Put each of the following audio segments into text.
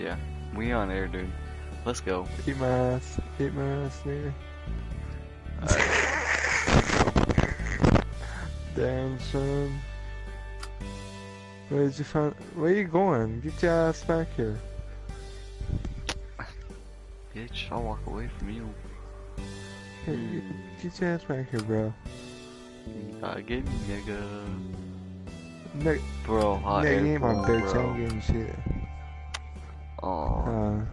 Yeah, we on air, dude. Let's go. Eat my ass, nigga. Damn, son. Where did you find? Where you going? Get your ass back here. Bitch, I'll walk away from you. Hey, get your ass back here, bro. Get me, nigga. Nick, Bro, hot Nick, air you ain't my balloon, bitch. I bro. ain't getting shit. Aw.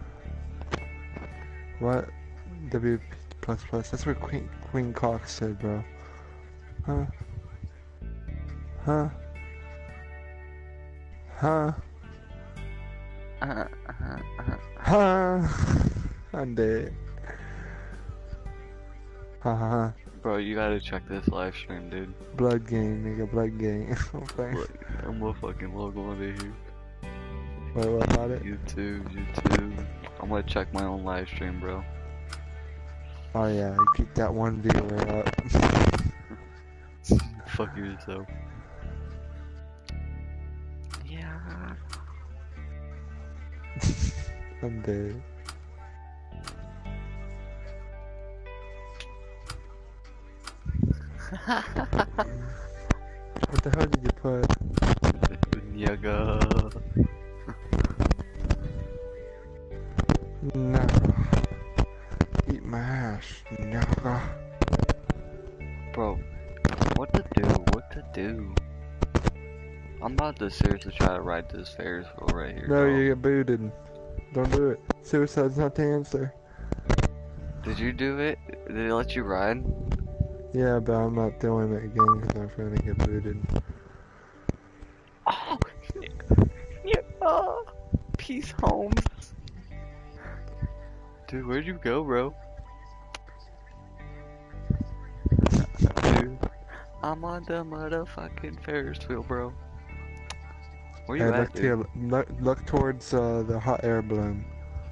What? W plus plus. That's what Queen Cox said, bro. Huh? Huh? Huh? Huh? I'm dead. Ha ha ha. Bro, you gotta check this live stream, dude. Blood game, nigga. Blood game. Okay. Look, I'm a fucking logo under here. Wait, what about it? YouTube. I'm gonna check my own live stream, bro. Oh yeah, keep that one viewer up. Fuck yourself. Yeah. I'm dead. What the hell did you put? Yaga. No. Eat my ass, no. Bro, what to do? What to do? I'm about to seriously try to ride this Ferris wheel right here. No, bro. you get booted. Don't do it. Suicide's not the answer. Did you do it? Did it let you ride? Yeah, but I'm not doing it again because I'm gonna get booted. Oh, yeah. Peace, Holmes. Dude, where'd you go, bro? Dude, I'm on the motherfucking Ferris wheel, bro. Where you Hey, at, look to dude? your, look towards the hot air balloon.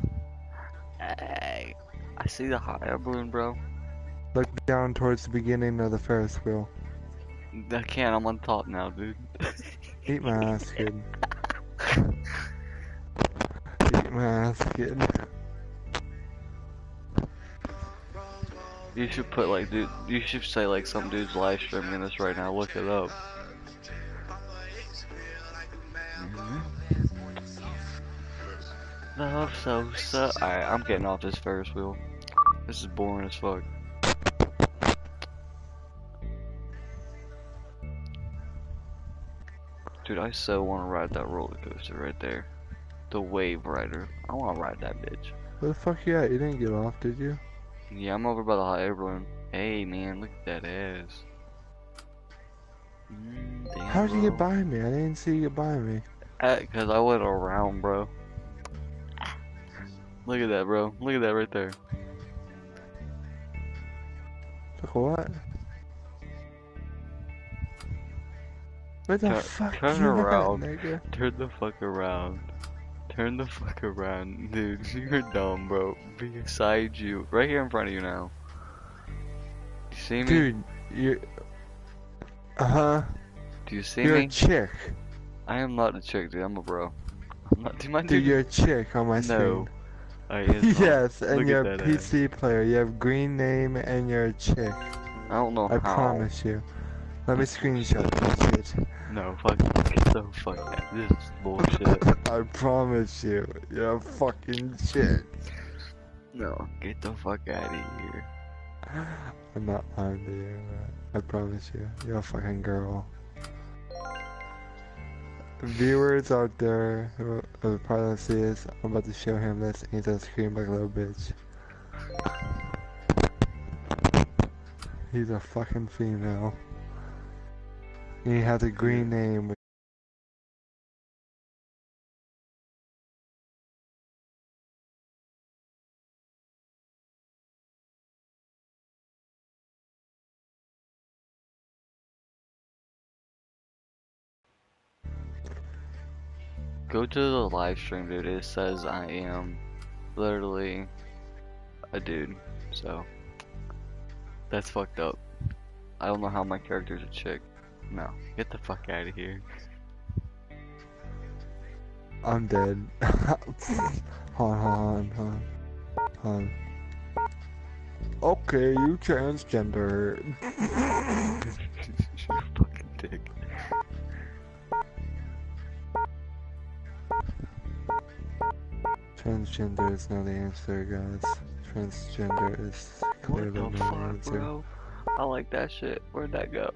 Hey, I see the hot air balloon, bro. Look down towards the beginning of the Ferris wheel. I can't, I'm on top now, dude. Eat my ass, kid. Eat my ass, kid. You should put like, dude, you should say like some dude's live streaming this right now, look it up. Love so. Alright, I'm getting off this Ferris wheel. This is boring as fuck. Dude, I so want to ride that roller coaster right there. The Wave Rider. I want to ride that bitch. Where the fuck you at? You didn't get off, did you? Yeah, I'm over by the hot air balloon. Hey, man, look at that ass. Damn, How did you get bro. by me? I didn't see you get by me. Cause I went around, bro. Look at that, bro. Look at that right there. Look what? Where the fuck Turn you around. at, nigga? Turn the fuck around. Turn the fuck around. Dude, you're dumb, bro. Beside you. Right here in front of you now. You see me? Dude, you... Uh-huh. Do you see You're me? a chick. I am not a chick, dude. I'm a bro. I'm not. Do you mind? Dude, you're a chick on my No. screen. Yes, Yes, and Look you're at a that ass. PC player. You have green name and you're a chick. I don't know I how. promise you. Let me screenshot this shit. No, fuck. Get the fuck out. This is bullshit. I promise you. You're a fucking chick. No, get the fuck out of here. I'm not lying to you, but I promise you. You're a fucking girl. Viewers out there who will probably see this, I'm about to show him this and he's gonna scream like a little bitch. He's a fucking female. And he has a green name. Go to the live stream, dude. It says I am literally a dude. So that's fucked up. I don't know how my character's a chick. No, get the fuck out of here. I'm dead. Hold on. Okay, you transgender. You fucking dick. Transgender is not the answer, guys. Transgender is clearly What the not the fuck, answer. bro? I like that shit. Where'd that go?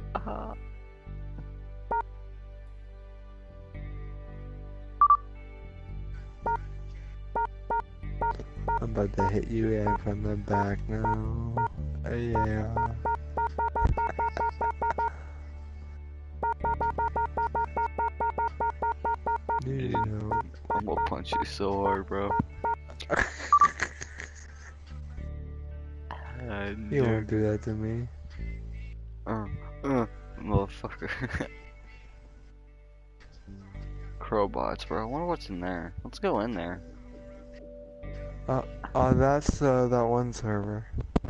I'm about to hit you in from the back now. Yeah. Dude, Yeah. I'm gonna punch you so hard, bro. You won't do that to me. Motherfucker. Crowbots, bro. I wonder what's in there. Let's go in there. That's that one server.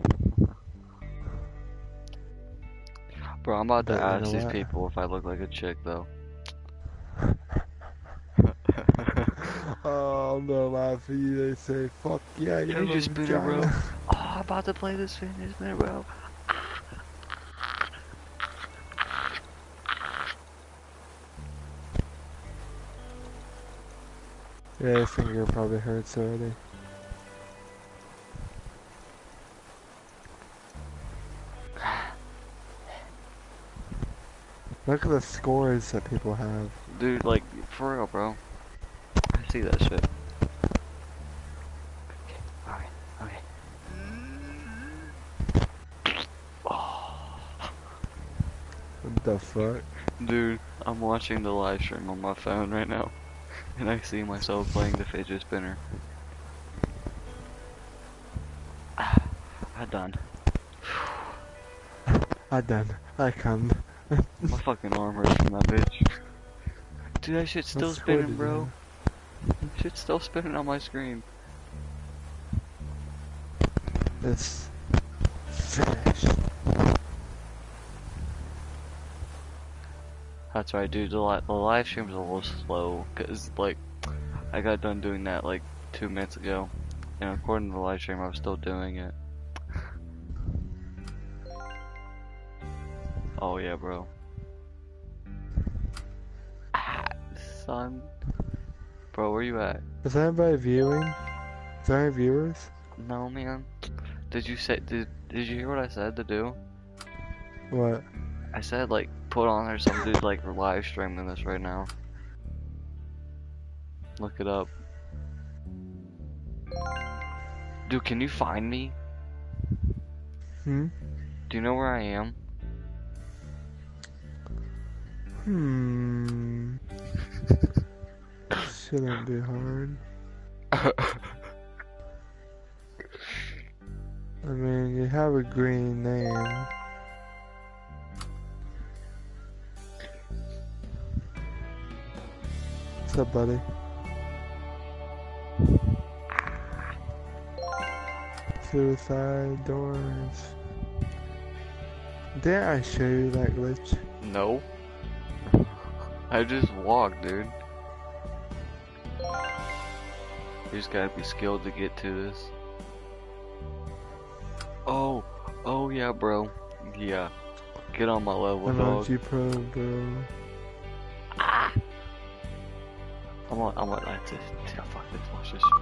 Bro, I'm about to But you ask know these what? people if I look like a chick, though. Oh, I'm gonna laugh at you. They say, "Fuck yeah, you have a Fidget spinner, bro. vagina." Oh, I'm about to play this fidget spinner, bro. Yeah, your finger probably hurts already. Look at the scores that people have. Dude, like, for real, bro. I see that shit. Okay, okay. Oh. What the fuck? Dude, I'm watching the live stream on my phone right now, and I see myself playing the fidget spinner. I done. I done. I come. My fucking arm hurts from that bitch. Dude, that shit's still What score spinning, did bro. you That shit's still spinning on my screen. have? It's finished. That's right, dude. The live stream's a little slow, cause like I got done doing that like 2 minutes ago, and according to the live stream, I was still doing it. Oh yeah, bro. Son, bro, where you at? Is anybody viewing? Is there any viewers? No, man. Did you you hear what I said to do? What? I said like put on there some dude like live streaming this right now. Look it up. Dude, can you find me? Hmm? Do you know where I am? Shouldn't be hard. I mean, you have a green name. What's up, buddy? Suicide doors. Didn't I show you that glitch? No. I just walked, dude. You just gotta be skilled to get to this. Oh yeah, bro. Yeah. Get on my level, dog. MLG Pro, bro. I'm on like this. Yeah, fuck this. Watch this.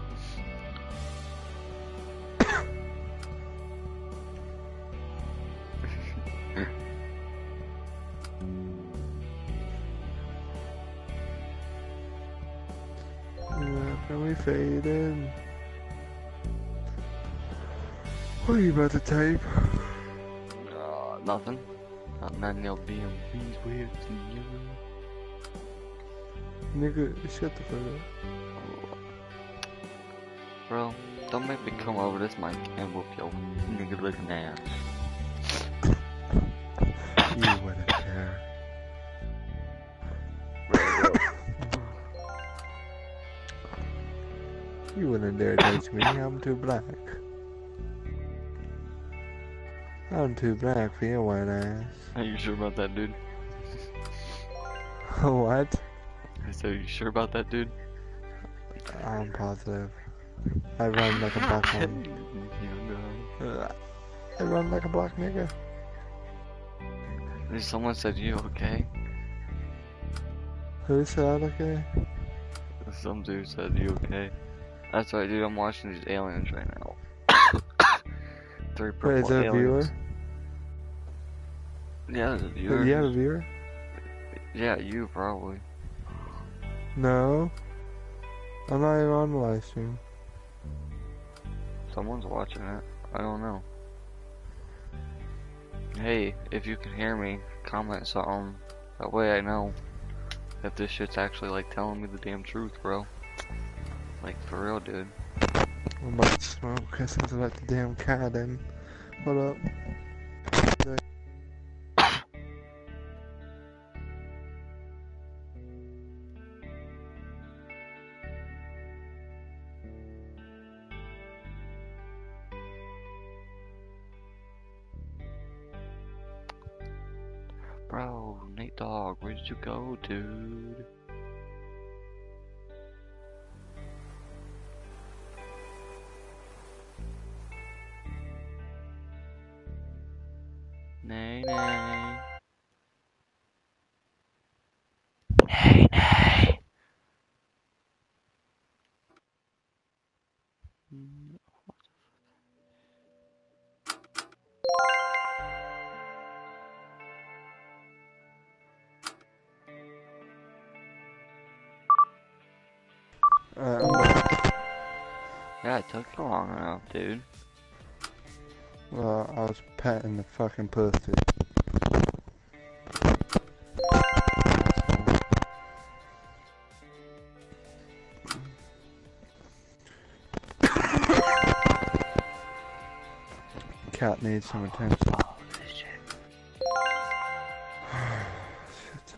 Yeah, can we fade in? What are you about to type? Nothing. Nothing else being these weird to you. Nigga, shut the fuck up. Bro, don't make me come over this mic and whoop your nigga looking ass. You wouldn't care. You wouldn't dare touch me, I'm too black. I'm too black for your white ass. Are you sure about that, dude? What? I said, are you sure about that, dude? I'm positive. I run like a black one. I run like a black nigga. Someone said you okay? Who said okay? Some dude said you okay. That's right, dude. I'm watching these aliens right now. Three Wait, purple is it a viewer? aliens. Yeah, there's a viewer. Do you have a viewer? Yeah, you probably. No. I'm not even on the live stream. Someone's watching it. I don't know. Hey, if you can hear me, comment something. That way I know if this shit's actually like telling me the damn truth, bro. Like for real, dude. I'm about to smoke because I let the damn cat in. Hold up. Bro, Nate Dog, where did you go, dude? Nay, nay. Hey, nay. I'm back. Yeah, it took you long enough, dude. Well, I was petting the fucking pussy. Cat needs some attention. Oh, this shit. Shit.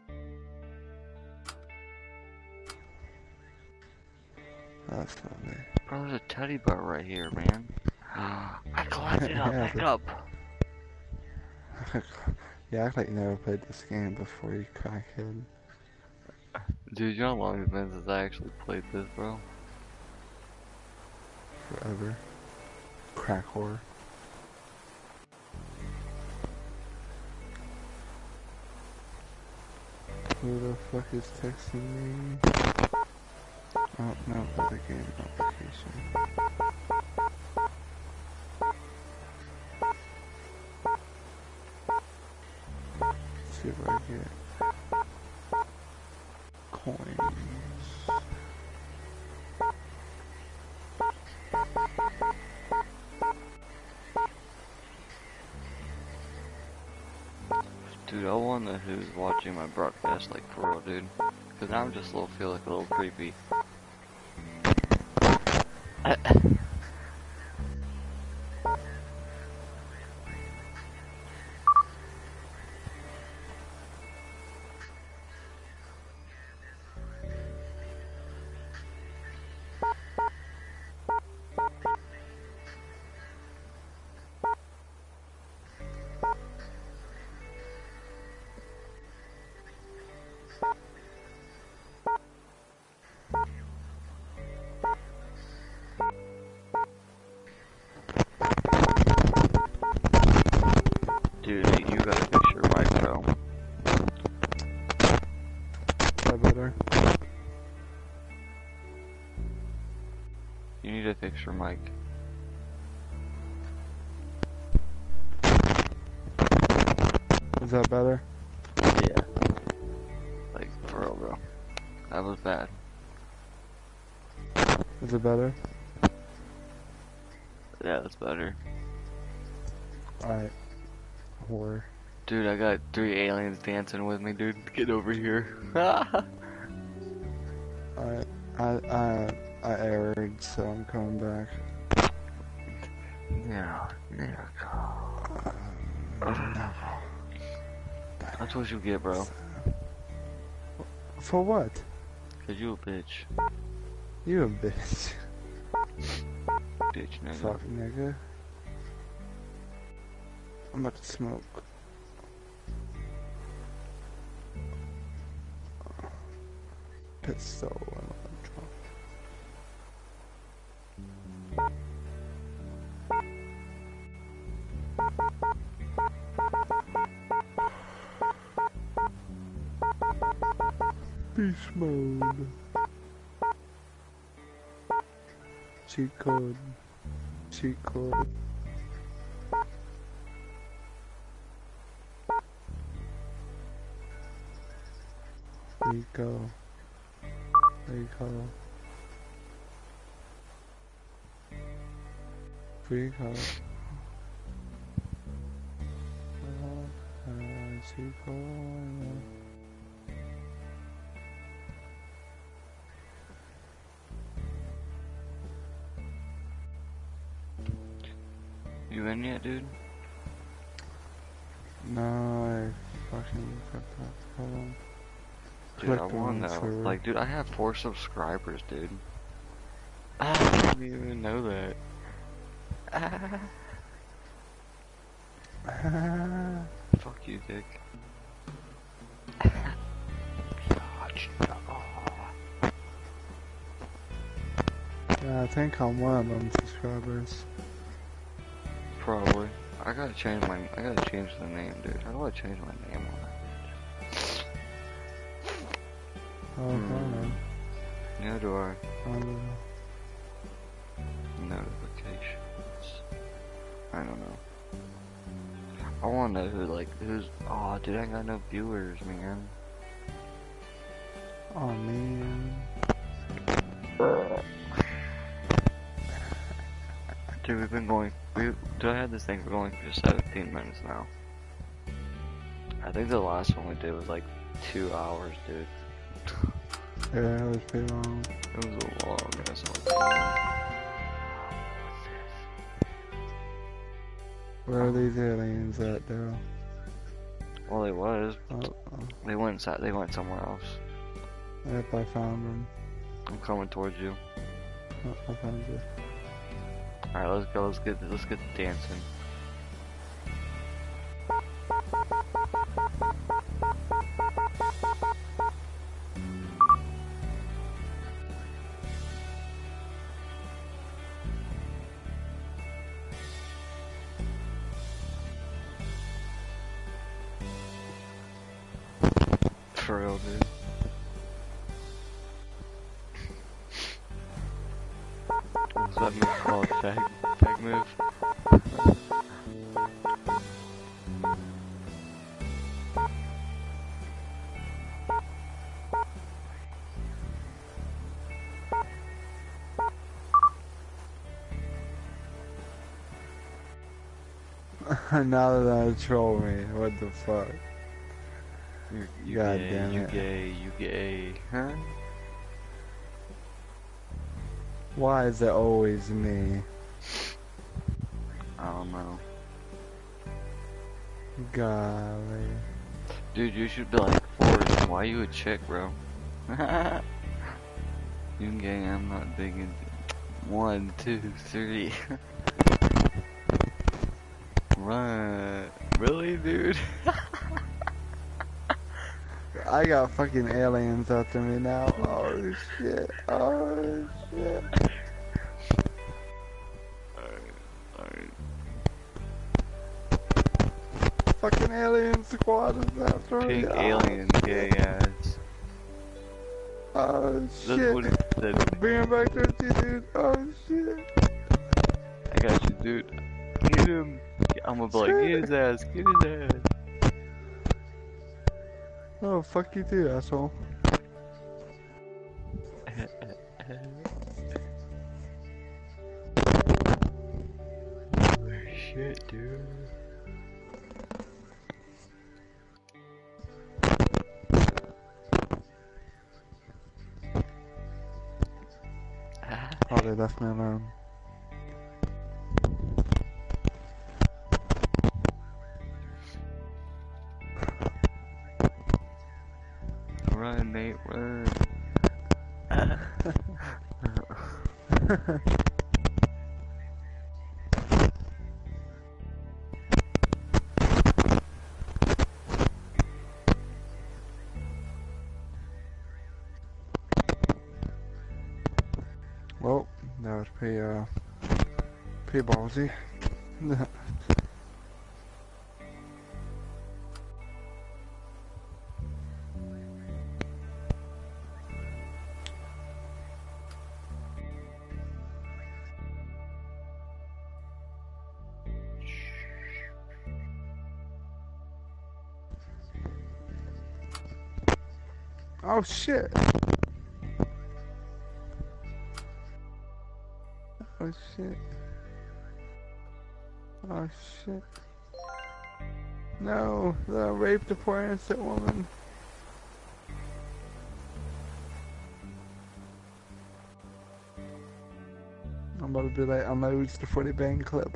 That's lovely. Bro, there's a teddy bear right here, man. I collected up, Yeah, back up. You act like you never played this game before, you crackhead. Dude, you know how long it's been since I actually played this, bro? Forever. Crack whore. Who the fuck is texting me? Oh, no, for the game application. Let's see if I get coins. Dude, I wonder who's watching my broadcast, like, for real, dude. Cause now I'm just feel like a little creepy. Dude, you gotta fix your mic, bro. Is that better? You need to fix your mic. Is that better? Yeah. Like, for real, bro. That was bad. Is it better? Yeah, that's better. Alright. Whore. Dude, I got 3 aliens dancing with me, dude. Get over here. I erred, so I'm coming back. Yeah, that's what you get, bro. For what? Cause you a bitch. You a bitch. Bitch, nigga. Fuck nigga. I'm about to smoke. Pistol and electron. Beast mode. Cheat code. Cheat code. Rico. Rico. Rico. Rico. You in yet, dude? No, I fucking fucked up. Hold on. Dude, I want that. Like, dude, I have 4 subscribers, dude. I didn't even know that. Fuck you, dick. Yeah, I think I'm one of them subscribers. Probably. I gotta change the name, dude. How do I change my name on that? Oh, no. Yeah, do I? I don't know. Notifications. I don't know. I wanna know who's, oh, dude, I got no viewers, man. Oh, man. Dude, we've been going, dude, I had this thing for going for 17 minutes now. I think the last one we did was like 2 hours, dude. Yeah, it was pretty long. It was a long ass one. Where are these aliens at, though? Well, they was. Oh. They went somewhere else. Yep, I found them. I'm coming towards you. Oh, I found you. Alright, let's go. Let's get dancing. For real, dude. What's that move called? Fag move? Now that I troll me, what the fuck? You God gay, damn you it. gay, you gay, huh? Why is it always me? I don't know. Golly. Dude, you should be like, Forrest, why you a chick, bro? You gay, I'm not big into 1, 2, 3. Run. Really, dude? I got fucking aliens after me now. Oh shit. Oh shit. Alright. Fucking alien squad is after me. Pink Oh, alien, gay ass. Oh That's shit. what he said. Bring him back to you, dude. Oh shit. I got you, dude. Get him. I'm gonna be like, get his ass, get his ass. Oh, fuck you too, asshole. Oh shit, dude. Oh, they left me alone. Run, Nate, run. Well, that was pretty ballsy. Oh shit. Oh shit. Oh shit. No, I raped a poor innocent woman. I'm about to be like, I'm gonna reach the 40 bang clip.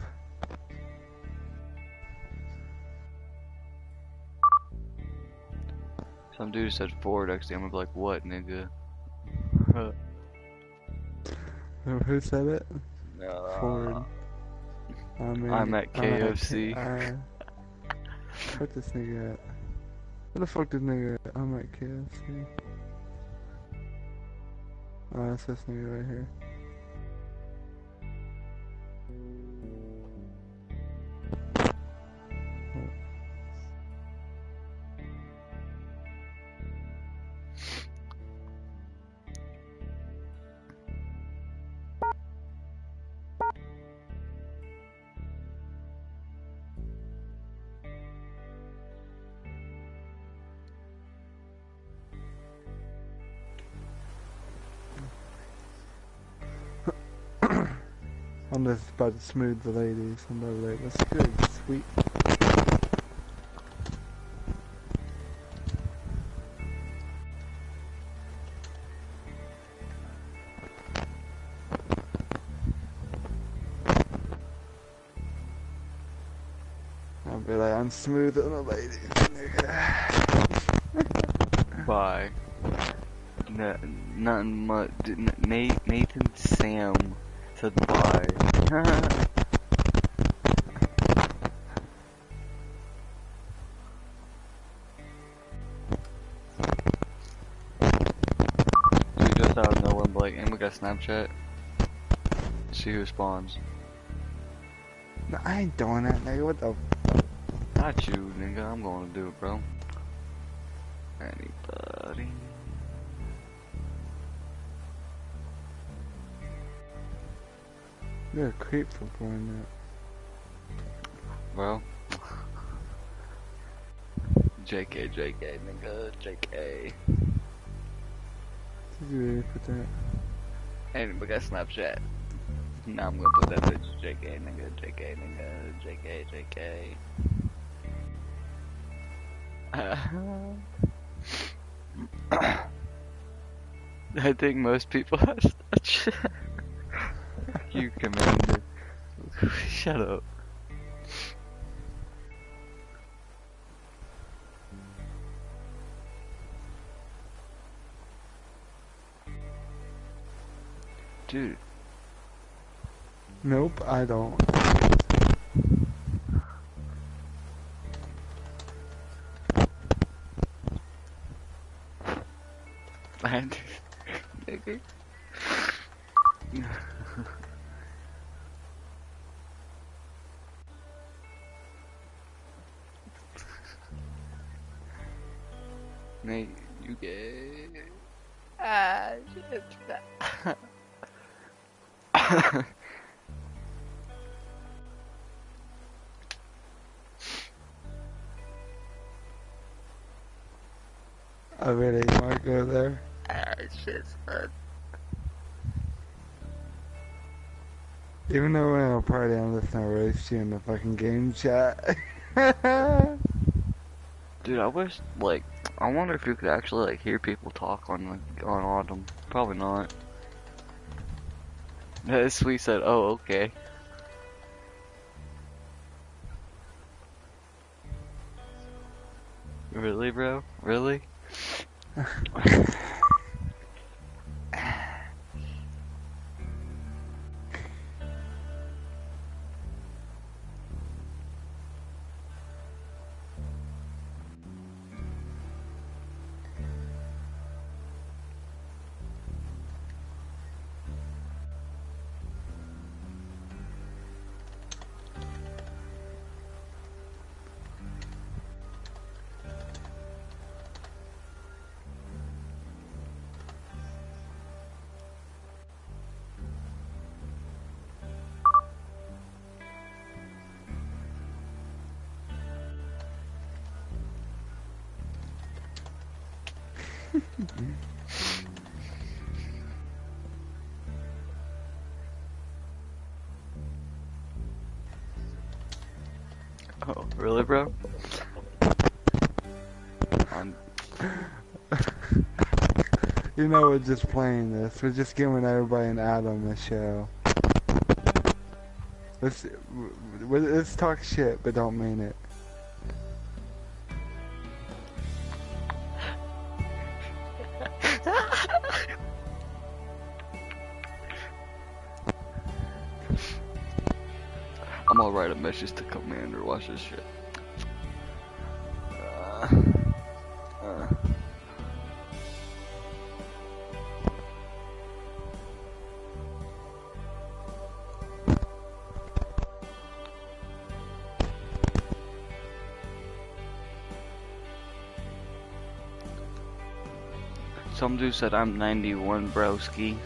Some dude said FordxTrucks. I'm gonna be like, what, nigga? Who said it? Ford. I'm at KFC. Where this nigga at? Where the fuck this nigga at? I'm at KFC. Oh, that's this nigga right here. I'm just about to smooth the ladies. I'm about to be like, that's good, sweet. I'll be like, I'm smoothing the ladies. Bye. Nothing much. Nathan Sam said bye. So just out of nowhere, I'm like, hey, we got Snapchat. See who spawns. No, I ain't doing that, nigga. What the? Not you, nigga. I'm gonna do it, bro. Anybody? You're a creep for doing that. Bro. JK, nigga. JK. Did you really put that? And we got Snapchat. Now I'm gonna put that bitch JK, nigga. JK, nigga. JK, JK. I think most people have Snapchat. You commander. Shut up. Dude. Nope, I don't. And nigga. Nate, you gay? Ah, shit. I really want to go there. Ah, shit, son. Even though we're in a party, I'm listening to Roast in the fucking game chat. Dude, I wish, like, I wonder if you could actually, like, hear people talk on, like, on Autumn. Probably not. Sweet said, oh, okay. Really, bro? Really? Oh, really, bro? You know we're just playing this. We're just giving everybody an Adam a show. Let's talk shit, but don't mean it. I'm gonna write a message to Commander. Watch this shit. Some dude said I'm 91, broski.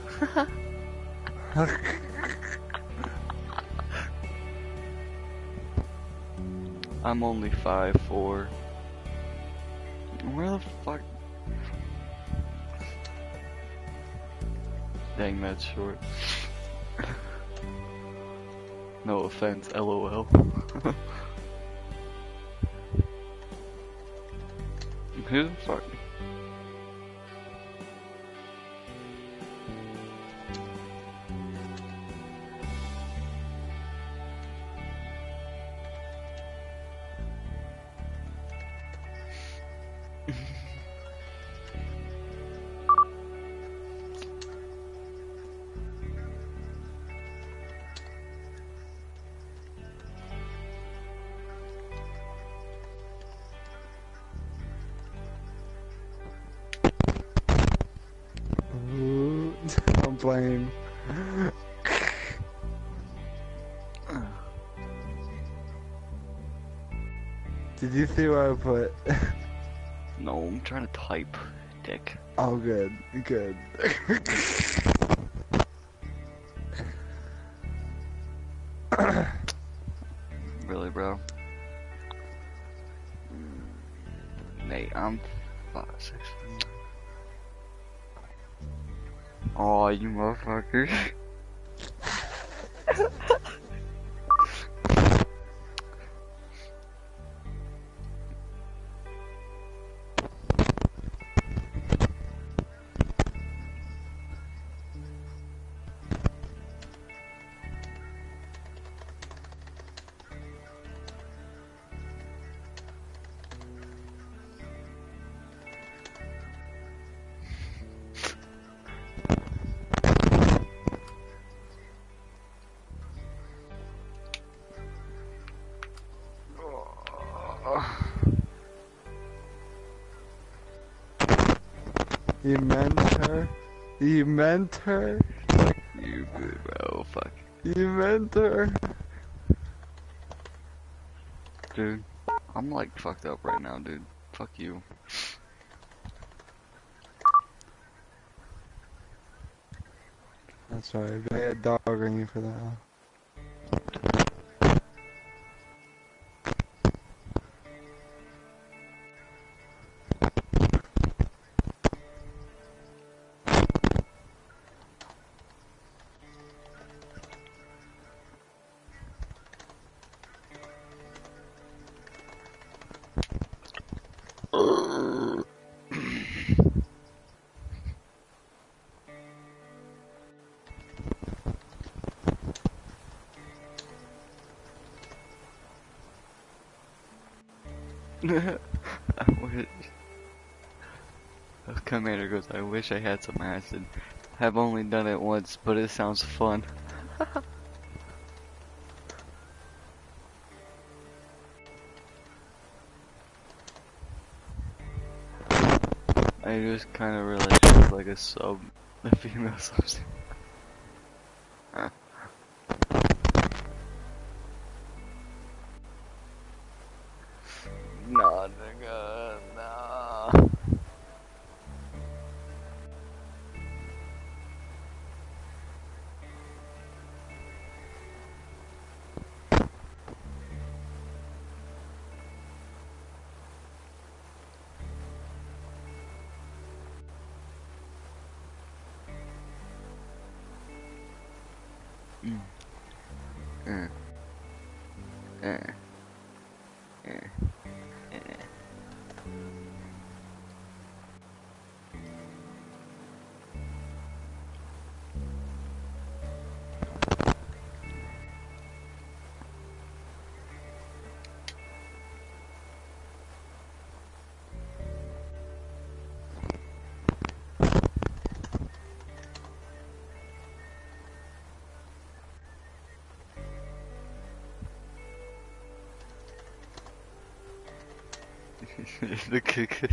I'm only 5'4". Where the fuck? Dang, that's short. No offense, LOL. Who the fuck? I'm playing. Did you see what I put? No, I'm trying to type, dick. Oh, good, good. Really, bro? Mate, I'm 5'6". Aw, you motherfuckers. You meant her? You meant her? You good, bro. Fuck. You meant her? Dude, I'm like fucked up right now, dude. Fuck you. That's right. I had dog on you for that. I wish. Commander goes, I wish I had some acid. I've only done it once, but it sounds fun. I just kind of realized she was like a female substitute. Nah, nigga, nah. Mm. Uh, uh, uh, uh. The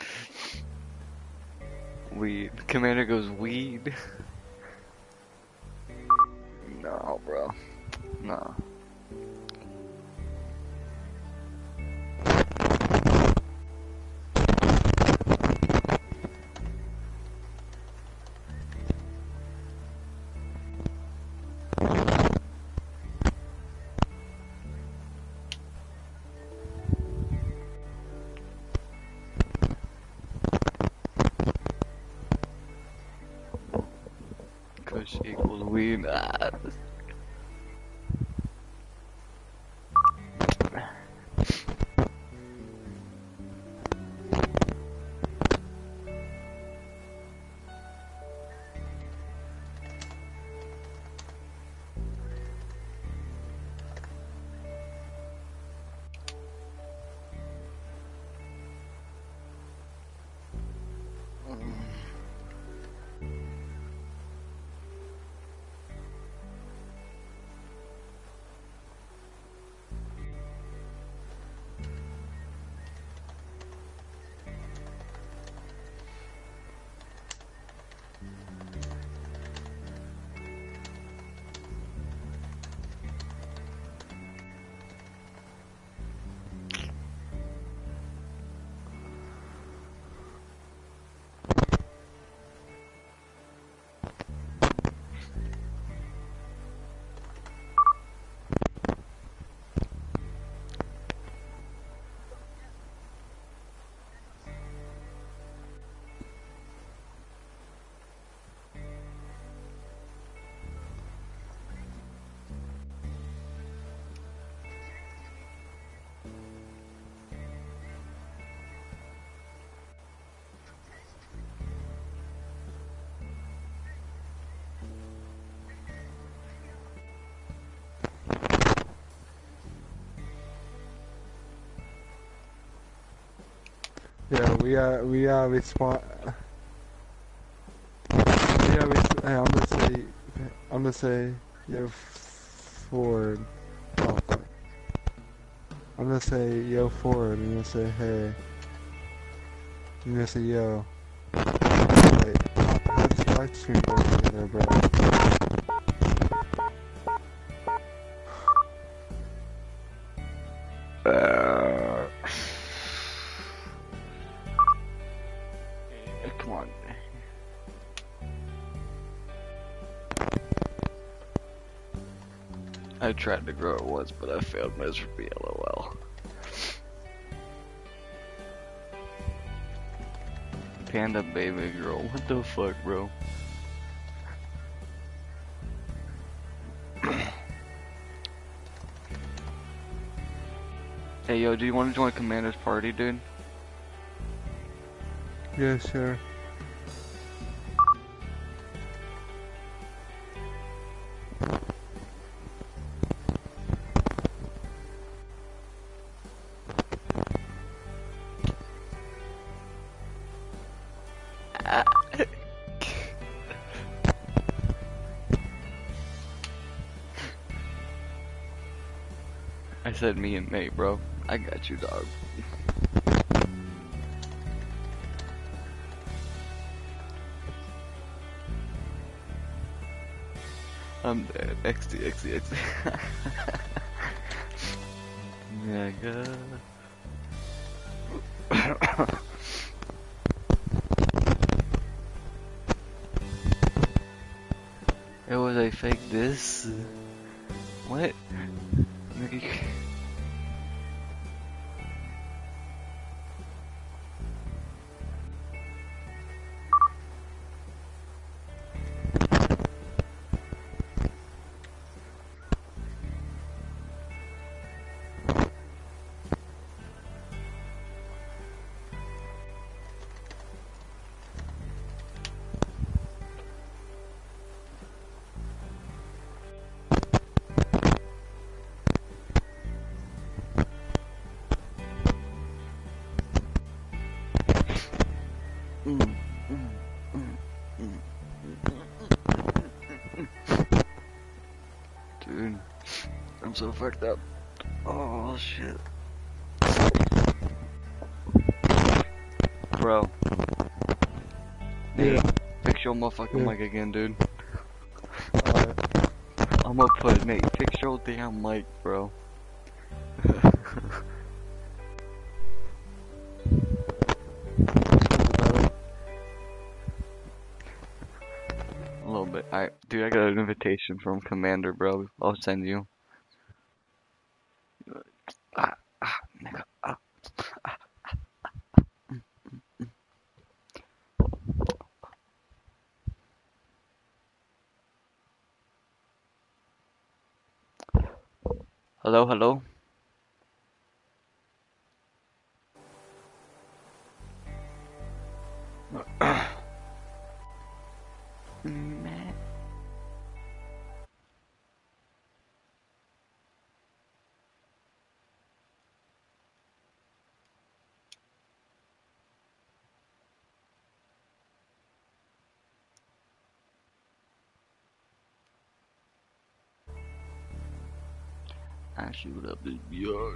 weed. Commander goes weed. No, bro. No. Kush equals weed. Ah. Yeah, we are respond. Yeah, hey, I'm gonna say, yo, Ford. Oh, fuck. I'm gonna say, yo, Ford. I'm gonna say, hey. I'm gonna say, yo. Wait, let's live stream both together, bro. Come on. I tried to grow it once, but I failed miserably. LOL. Panda baby girl. What the fuck, bro? Hey, yo, do you want to join Commander's party, dude? Yeah, sure. I said me and Nate, bro. I got you, dog. I'm dead. XD, XD, XD. Nigga. It was a fake this. What? Nigga. Dude, I'm so fucked up. Oh shit. Bro. Nate, Yeah. fix your motherfucking Yeah. mic again, dude. Alright. I'm gonna put Nate, fix your damn mic, bro. A little bit. Alright, dude, I got an invitation from Commander, bro. I'll send you. Ah, nigga, ah. Hello, hello. Man. I shoot up this bitch.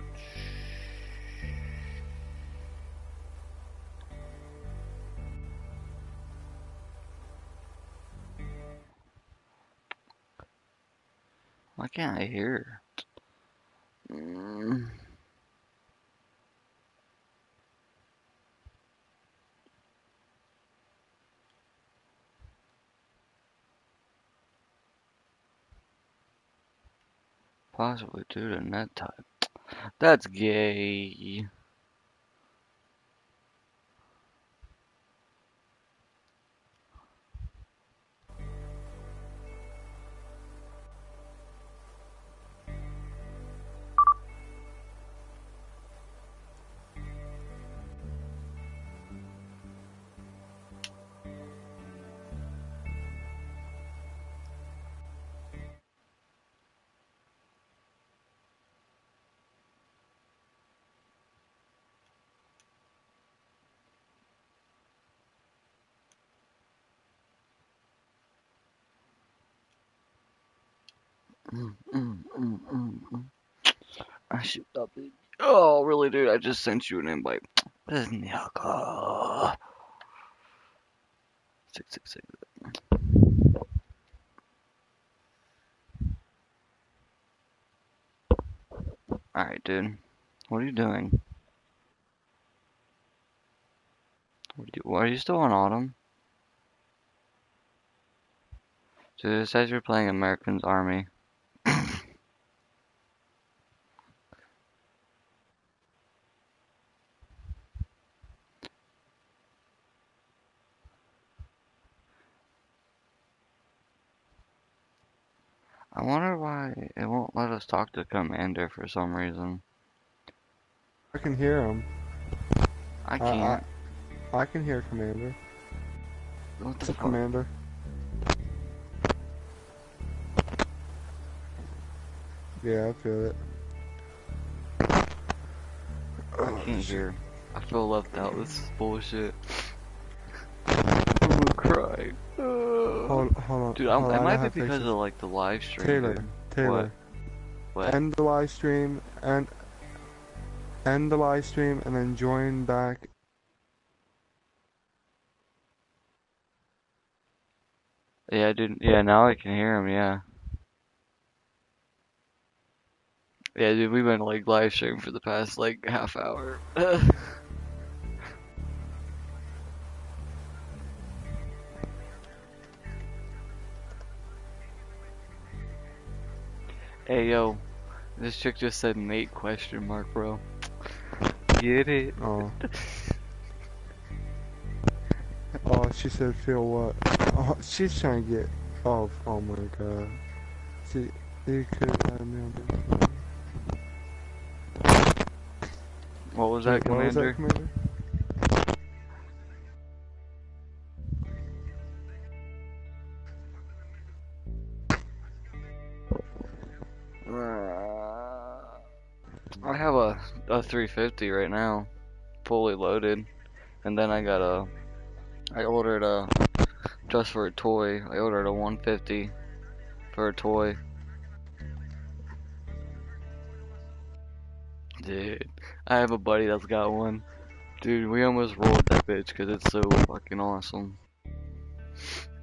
Why can't I hear? Possibly due to net type. That's gay. I shoot up this. Oh, really, dude? I just sent you an invite. This nigga. 666. Alright, dude. What are you doing? Why are you still on autumn? Dude, it says you're playing American's Army. I wonder why it won't let us talk to Commander for some reason. I can hear him. I can't. I can hear Commander. What the It's a fuck? Commander. Yeah, I feel it. I can't hear. I feel left out. This is bullshit. I'm gonna cry. Hold on. Dude, hold on, it I might know be how to fix because this. of like the live stream. Taylor, Dude. Taylor. What? End the live stream and then join back. Yeah, dude. Yeah, now I can hear him. Yeah. Yeah, dude. We've been like live streaming for the past like half hour. Hey, yo. This chick just said Nate question mark, bro. Get it? Oh. Oh, she said feel what? Oh, she's trying to get. Oh my god. See, you could have me on this. What was that, What was Commander? that, Commander? I have a 350 right now, fully loaded, and then I ordered just for a toy. I ordered a 150 for a toy. Dude, I have a buddy that's got one. Dude, we almost rolled that bitch because it's so fucking awesome.